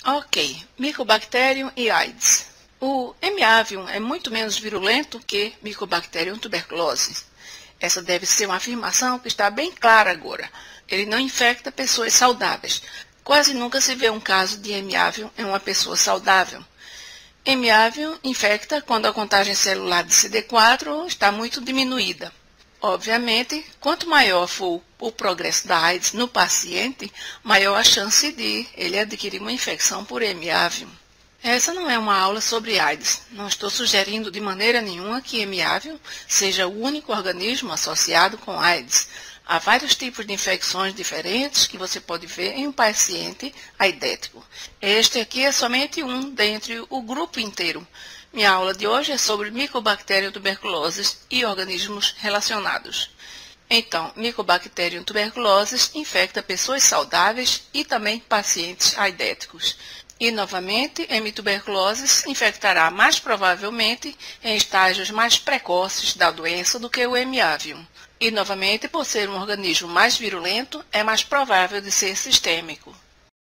Ok, Mycobacterium e AIDS. O M. avium é muito menos virulento que Mycobacterium tuberculosis. Essa deve ser uma afirmação que está bem clara agora. Ele não infecta pessoas saudáveis. Quase nunca se vê um caso de M. avium em uma pessoa saudável. M. avium infecta quando a contagem celular de CD4 está muito diminuída. Obviamente, quanto maior for o progresso da AIDS no paciente, maior a chance de ele adquirir uma infecção por M. avium. Essa não é uma aula sobre AIDS. Não estou sugerindo de maneira nenhuma que M. avium seja o único organismo associado com AIDS. Há vários tipos de infecções diferentes que você pode ver em um paciente aidético. Este aqui é somente um dentre o grupo inteiro. Minha aula de hoje é sobre Mycobacterium tuberculosis e organismos relacionados. Então, Mycobacterium tuberculosis infecta pessoas saudáveis e também pacientes aidéticos. E, novamente, M. tuberculosis infectará mais provavelmente em estágios mais precoces da doença do que o M. avium. E, novamente, por ser um organismo mais virulento, é mais provável de ser sistêmico.